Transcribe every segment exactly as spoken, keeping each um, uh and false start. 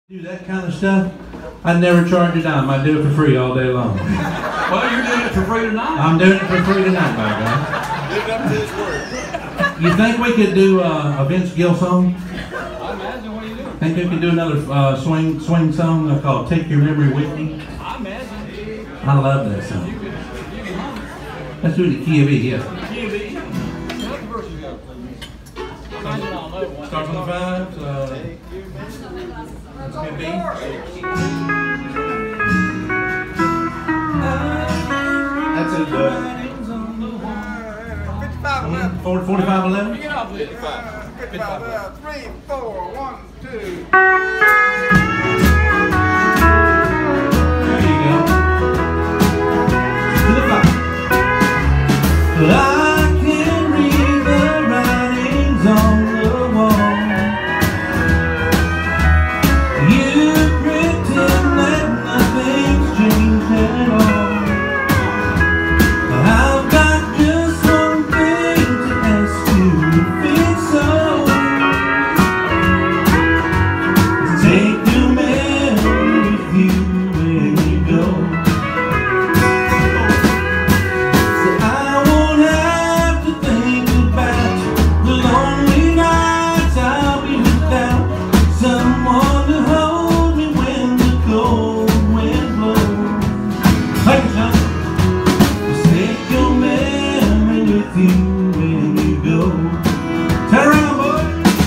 Do that kind of stuff, I'd never charge a dime. I'd do it for free all day long. Well, you're doing it for free tonight. I'm doing it for free tonight, by God. Live up to his word. You think we could do uh, a Vince Gill song? I imagine. What are you doing? Think we could do another uh, swing swing song uh, called "Take Your Memory With Me"? I imagine. I love that song. You could, you could hum it. Let's do it in key of E, yeah. Key of E. What verse you got, please? I imagine I'll know one. Start from the fives. Uh, it's gonna be. That's it, bud. Forty, forty-five, eleven. Get off with it. fifty-five, three, four, one, two. There you go. To the five. I can read the writings on the wall. You pretend that nothing's changed at all. I've got just one thing to ask you if it's so. Take your memory with you when you go. So I won't have to think about the lonely nights I'll be without someone to hold me when the cold wind blows. Take it, John. Take your memory with you when you go. Turn around, boy.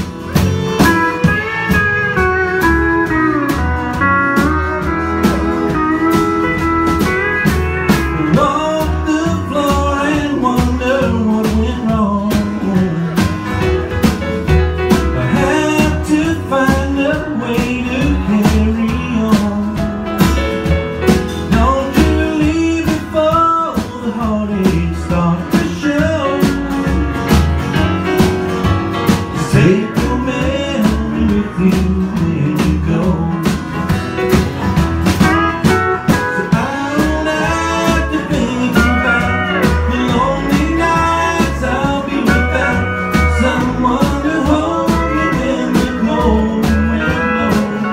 Walk the floor and wonder what went wrong. I have to find a way to carry on. Don't you leave before the heartache start to show. Take your memory with you when you go. So I don't have to think about the lonely nights I'll be without someone to hold me when the cold wind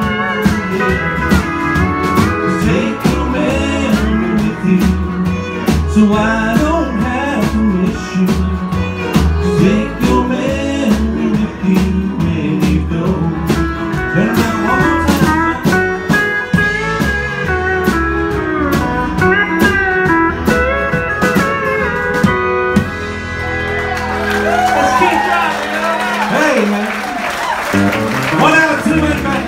blows. Take your memory with you, so I don't have to miss you. Take your memory with you when you go. Turn around one more time. Let's keep driving, y'all. Hey, man. One out of two, man.